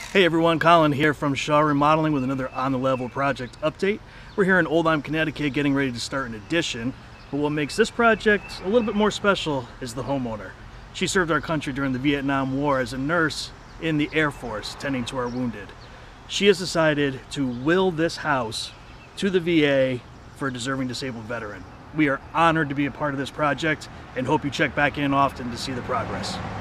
Hey everyone, Colin here from Shaw Remodeling with another On the Level project update. We're here in Old Lyme, Connecticut getting ready to start an addition, but what makes this project a little bit more special is the homeowner. She served our country during the Vietnam War as a nurse in the Air Force tending to our wounded. She has decided to will this house to the VA for a deserving disabled veteran. We are honored to be a part of this project and hope you check back in often to see the progress.